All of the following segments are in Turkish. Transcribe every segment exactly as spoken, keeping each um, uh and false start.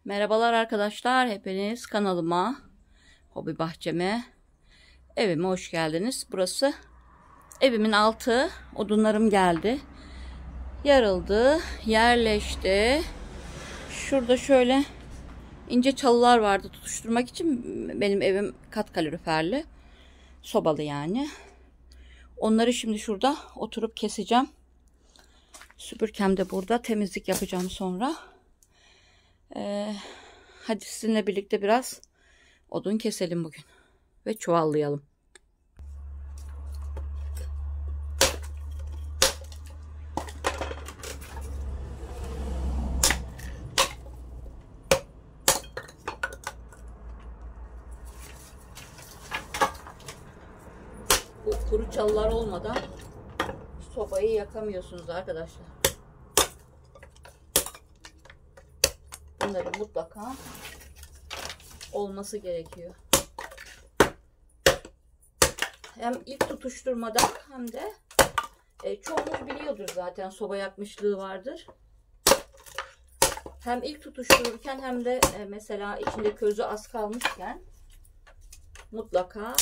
Merhabalar arkadaşlar, hepiniz kanalıma, hobi bahçeme, evime hoş geldiniz. Burası evimin altı, odunlarım geldi, yarıldı, yerleşti. Şurada şöyle ince çalılar vardı tutuşturmak için. Benim evim kat kaloriferli, sobalı yani. Onları şimdi şurada oturup keseceğim. Süpürgem de burada, temizlik yapacağım sonra. Ee, hadi sizinle birlikte biraz odun keselim bugün ve çuvallayalım. Bu kuru çalılar olmadan sobayı yakamıyorsunuz arkadaşlar. Bunların mutlaka olması gerekiyor. Hem ilk tutuşturmada hem de e, çoğunuz biliyordur zaten, soba yakmışlığı vardır. Hem ilk tutuştururken hem de e, mesela içinde közü az kalmışken mutlaka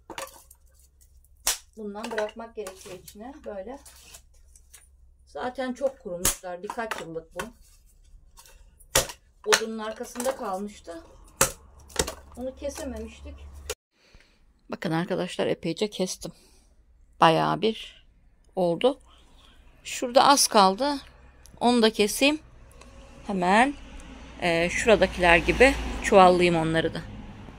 bundan bırakmak gerekiyor içine böyle. Zaten çok kurumuşlar, birkaç yıllık bu. Odunun arkasında kalmıştı. Onu kesememiştik. Bakın arkadaşlar, epeyce kestim. Bayağı bir oldu. Şurada az kaldı. Onu da keseyim. Hemen e, şuradakiler gibi çuvallayayım onları da.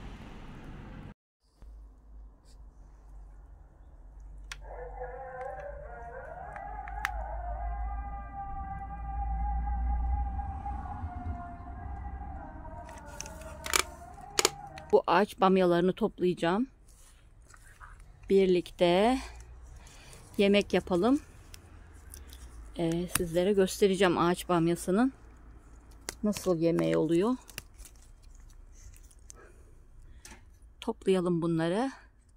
Bu ağaç bamyalarını toplayacağım. Birlikte yemek yapalım. Ee, sizlere göstereceğim ağaç bamyasının nasıl yemeği oluyor. Toplayalım bunları.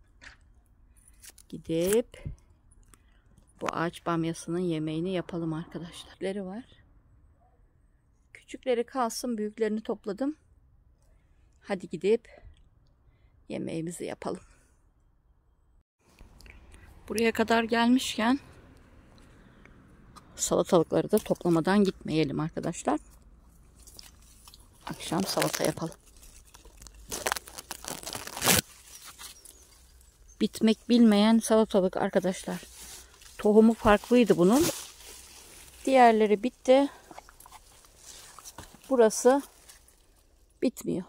Gidip bu ağaç bamyasının yemeğini yapalım arkadaşlar. Küçükleri var. Küçükleri kalsın, büyüklerini topladım. Hadi gidip yemeğimizi yapalım. Buraya kadar gelmişken salatalıkları da toplamadan gitmeyelim arkadaşlar. Akşam salata yapalım. Bitmek bilmeyen salatalık arkadaşlar. Tohumu farklıydı bunun. Diğerleri bitti. Burası bitmiyor.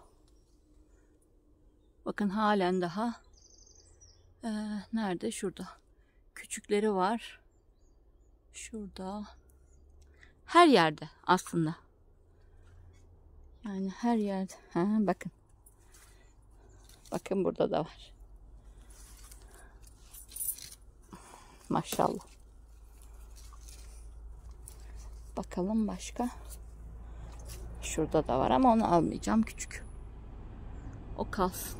Bakın halen daha ee, nerede? Şurada. Küçükleri var. Şurada. Her yerde aslında. Yani her yerde. Ha, bakın. Bakın burada da var. Maşallah. Bakalım başka. Şurada da var ama onu almayacağım, küçük. O kalsın.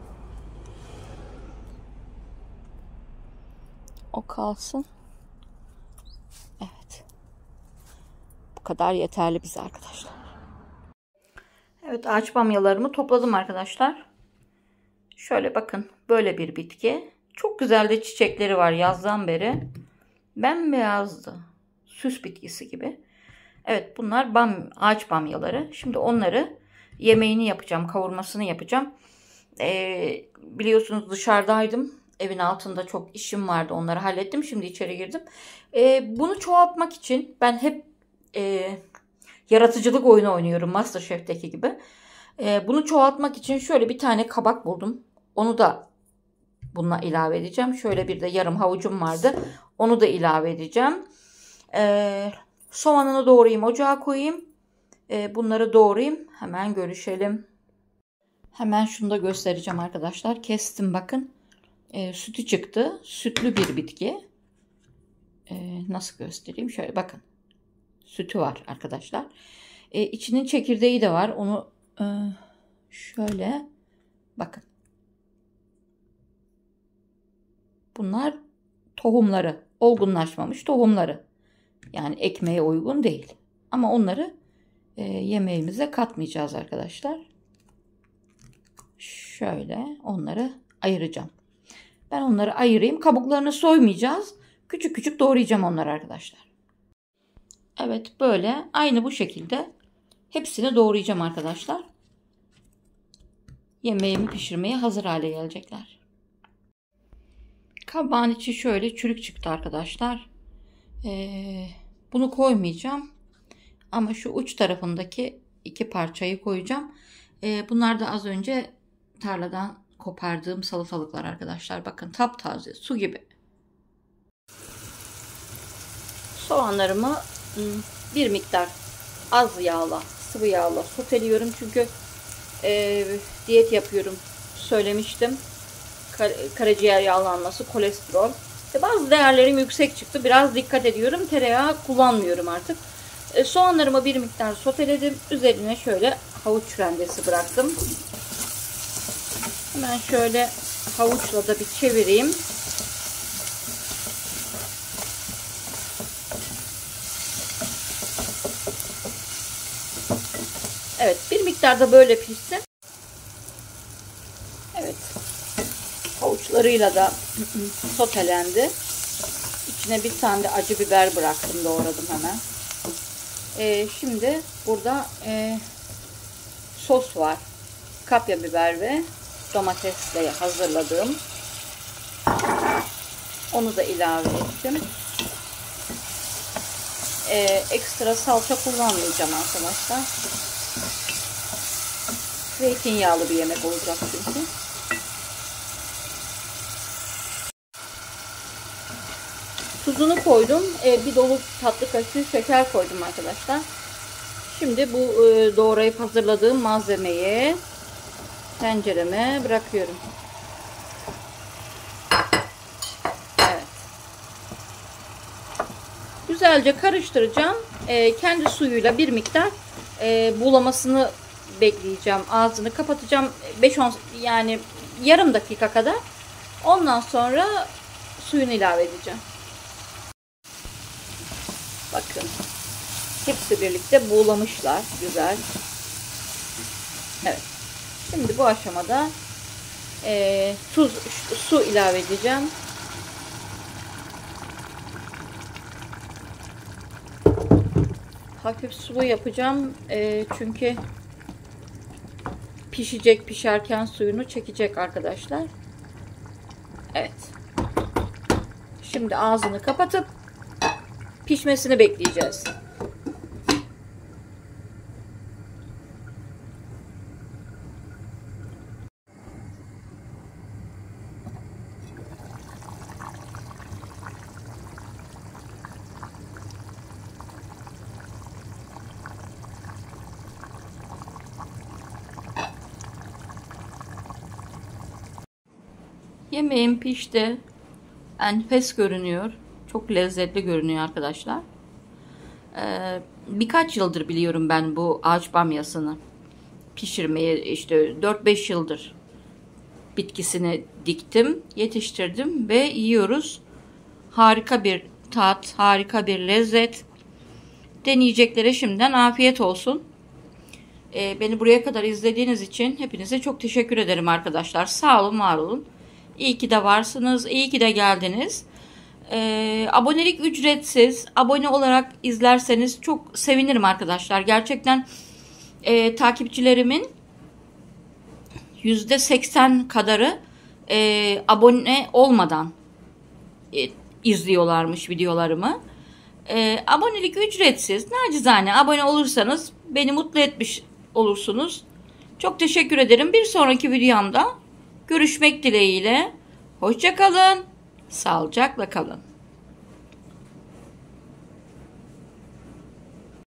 O kalsın. Evet. Bu kadar yeterli bize arkadaşlar. Evet, ağaç bamyalarımı topladım arkadaşlar. Şöyle bakın, böyle bir bitki. Çok güzel de çiçekleri var yazdan beri. Bembeyazdı. Süs bitkisi gibi. Evet, bunlar bam, ağaç bamyaları. Şimdi onları yemeğini yapacağım. Kavurmasını yapacağım. Ee, biliyorsunuz dışarıdaydım. Evin altında çok işim vardı. Onları hallettim. Şimdi içeri girdim. Ee, bunu çoğaltmak için ben hep e, yaratıcılık oyunu oynuyorum. MasterChef'teki gibi. Ee, bunu çoğaltmak için şöyle bir tane kabak buldum. Onu da bununla ilave edeceğim. Şöyle bir de yarım havucum vardı. Onu da ilave edeceğim. Ee, soğanını doğrayayım. Ocağa koyayım. Ee, bunları doğrayayım. Hemen görüşelim. Hemen şunu da göstereceğim arkadaşlar. Kestim bakın. E, sütü çıktı. Sütlü bir bitki. E, nasıl göstereyim? Şöyle bakın. Sütü var arkadaşlar. E, içinin çekirdeği de var. Onu e, şöyle bakın. Bunlar tohumları. Olgunlaşmamış tohumları. Yani ekmeğe uygun değil. Ama onları e, yemeğimize katmayacağız arkadaşlar. Şöyle onları ayıracağım. Ben onları ayırayım. Kabuklarını soymayacağız. Küçük küçük doğrayacağım onları arkadaşlar. Evet, böyle aynı bu şekilde hepsini doğrayacağım arkadaşlar. Yemeğimi pişirmeye hazır hale gelecekler. Kabağın içi şöyle çürük çıktı arkadaşlar. Ee, bunu koymayacağım. Ama şu uç tarafındaki iki parçayı koyacağım. Ee, bunlar da az önce tarladan kopardığım salatalıklar arkadaşlar. Bakın taptaze, su gibi. Soğanlarımı bir miktar az yağla, sıvı yağla soteliyorum. Çünkü e, diyet yapıyorum. Söylemiştim. Kar karaciğer yağlanması, kolesterol. İşte bazı değerlerim yüksek çıktı. Biraz dikkat ediyorum. Tereyağı kullanmıyorum artık. E, soğanlarımı bir miktar soteledim. Üzerine şöyle havuç rendesi bıraktım. Hemen şöyle havuçla da bir çevireyim. Evet, bir miktar da böyle pişsin. Evet. Havuçlarıyla da sotelendi. İçine bir tane de acı biber bıraktım, doğradım hemen. Ee, şimdi burada e, sos var. Kapya biber ve domatesle hazırladığım. Onu da ilave ettim. Ee, ekstra salça kullanmayacağım arkadaşlar. Zeytinyağlı bir yemek olacak çünkü. Tuzunu koydum. Ee, bir dolu tatlı kaşığı şeker koydum arkadaşlar. Şimdi bu e, doğrayıp hazırladığım malzemeyi tencereme bırakıyorum. Evet. Güzelce karıştıracağım. E, kendi suyuyla bir miktar e, buğulamasını bekleyeceğim. Ağzını kapatacağım. beş on yani yarım dakika kadar. Ondan sonra suyunu ilave edeceğim. Bakın. Hepsi birlikte buğulamışlar. Güzel. Evet. Şimdi bu aşamada e, tuz, su ilave edeceğim. Hafif sulu yapacağım. E, çünkü pişecek, pişerken suyunu çekecek arkadaşlar. Evet. Şimdi ağzını kapatıp pişmesini bekleyeceğiz. Yemeğim pişti. Enfes görünüyor. Çok lezzetli görünüyor arkadaşlar. Ee, birkaç yıldır biliyorum ben bu ağaç bamyasını pişirmeyi, işte dört beş yıldır bitkisini diktim, yetiştirdim ve yiyoruz. Harika bir tat, harika bir lezzet. Deneyeceklere şimdiden afiyet olsun. Ee, beni buraya kadar izlediğiniz için hepinize çok teşekkür ederim arkadaşlar. Sağ olun, var olun. İyi ki de varsınız, iyi ki de geldiniz. Ee, abonelik ücretsiz. Abone olarak izlerseniz çok sevinirim arkadaşlar. Gerçekten e, takipçilerimin yüzde seksen kadarı e, abone olmadan e, izliyorlarmış videolarımı. E, abonelik ücretsiz. Nacizane abone olursanız beni mutlu etmiş olursunuz. Çok teşekkür ederim. Bir sonraki videomda görüşmek dileğiyle. Hoşça kalın. Sağlıcakla kalın.